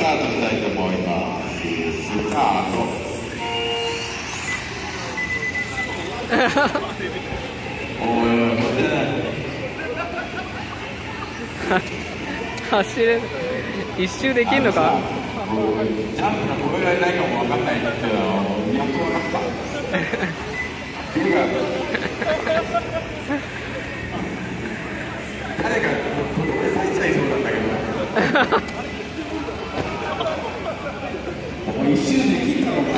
ートしたいと思います。スタート。おい、 走れる。一周できるのか。 ジャンプが超えられないかもわかんないんだけど、やっと分かった。誰かこれされちゃいそうなんだけど。もう一周できんのかお前。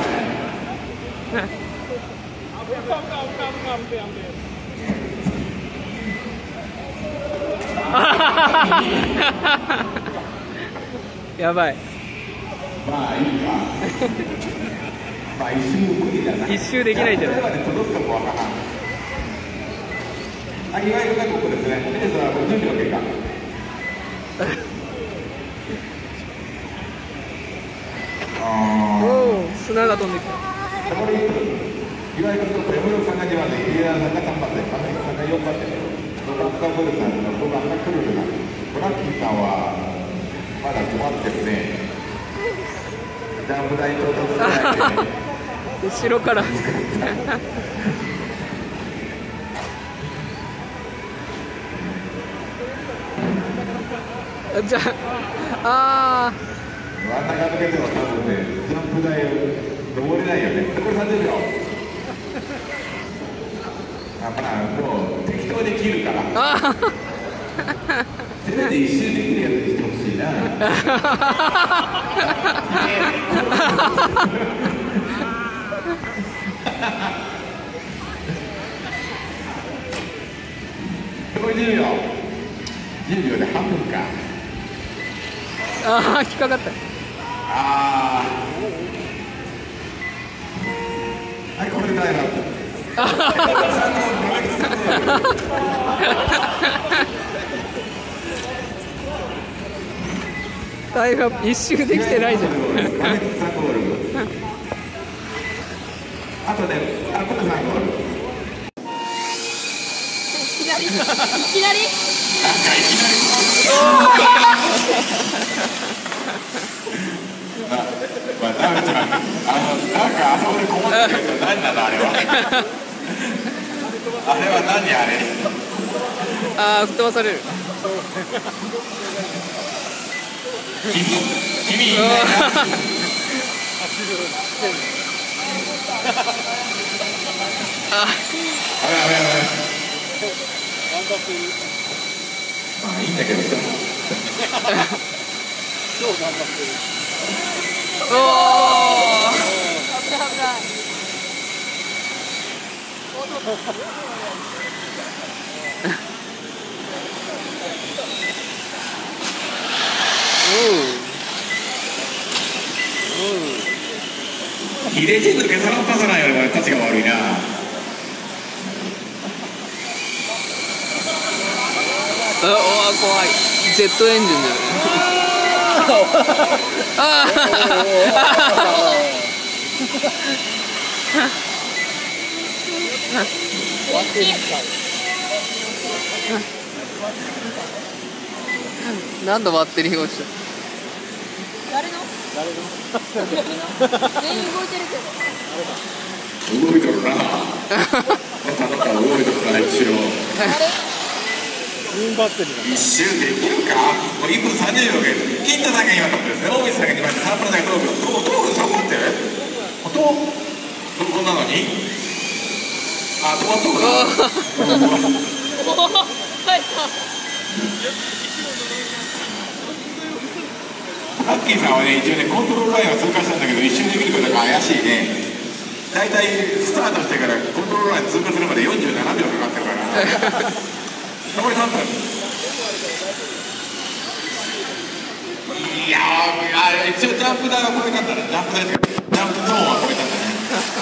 やばい。 まあいいか。まあ一周無理だな。 一周できないんじゃない。 届くかもわからん。あ、岩井君がここですね。レースは50秒経過。 おお、砂が飛んできた。 残り1分。岩井君と山本さんが2番で、入江さんが3番で、亀井さんが4番で、ロバッタボルさんの5番がクルルナ。ブラッキーさんはまだ止まってるね。ジャンプ台到達しないで、ね。 後ろから。じゃあ、 真ん中抜けても多分ね、ジャンプ台登れないよね。これ30秒。まあ、もう適当に切るから。せめて一周できるやつにしてほしいな。残り10秒。10秒で半分か。 ああ、引っかかった。 ああ。はい、これでタイムアップ。 タイムアップ一周できてないじゃん。 あとね、あ、これ3ゴール。 いきなり。なんかいきなり。 まあ、なんかあそこで困ってるけど、何なのあれは。あれは何あれ。 ああ、吹っ飛ばされる。 君みたいな。ああ、いいんだけどさ。 おお。 ヒデジ抜けさらっぱさないよりもたちが悪いな。 怖い。ジェットエンジンだよね。何度バッテリーが落ちた。 誰の？全員動いてるけど。 動いとるな。動いとるな、一応。一周できるか。もう1分30秒で。金太さんが今トップですね。大口さんが2番で、3分だけトーク。トーク3分って。こんなのに。あ、止まっとるな。ラッキーさんはね、一応ね、コントロールラインは通過したんだけど、一周できることが怪しいね。大体スタートしてからコントロールライン通過するまで47秒かかってるから。残り3分。いやー、一応ジャンプ台は超えたんだね。ジャンプ台というか、ジャンプゾーンは超えたんだね。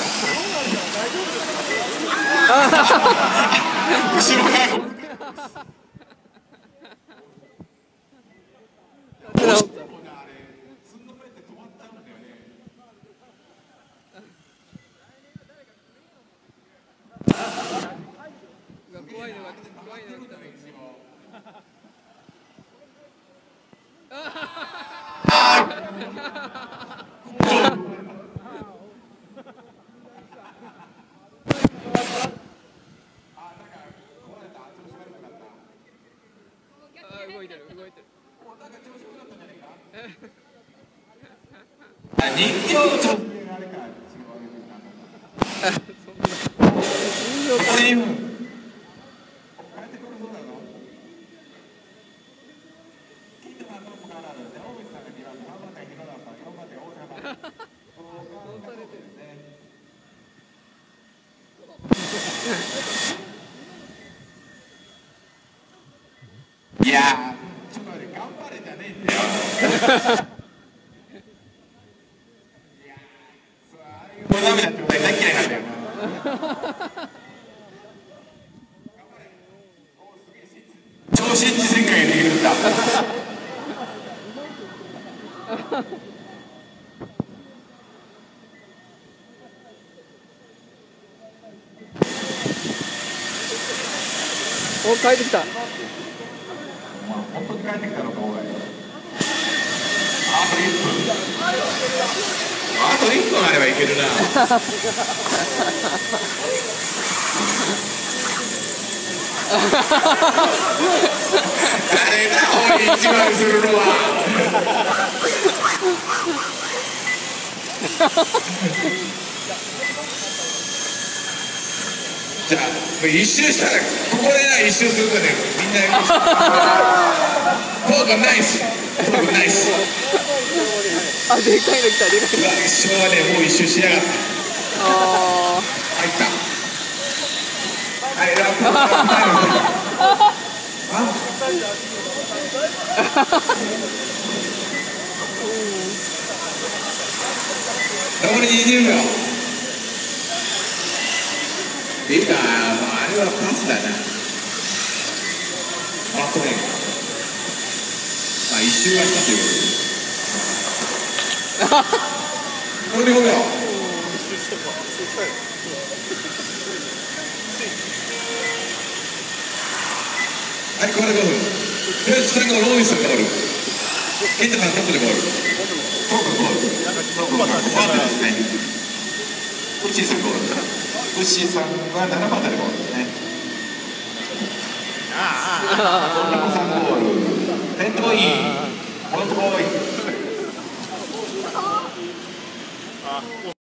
後ろから怖いのが来た。 動いてる動いてる。 人形とそんなこれ今いやー、ちょっと待って、頑張れじゃねえんだよ。いやー、そうああいうのダメだって大嫌いなんだよ。超新次戦会ができるんだ。 お、帰ってきた。 本当に帰ってきたのか、おい。あと1分。あと1分あればいけるな。誰だ、おい、意地悪するのは。じゃあ、もう一周したら、ここでな、一周するとね、みんな。トークナイス。トークナイス。 あ、でかいの来た、でかいの。 一生はね、もう一周しやがった。 あ入った。はい、ラップ。残り20秒。っていうか、もうあれはパスだな。あ、これ。まあ、一周はしたということで。残り5秒。はい、これで5分。とりあえず最後のローインさんがゴール。ケンタさんトップでゴール。トップゴール。トップゴール。はい。ウッシーさんゴール。ウッシーさんは7番でゴールですね。トニコさんゴール。レッドボーイ。モントボーイ。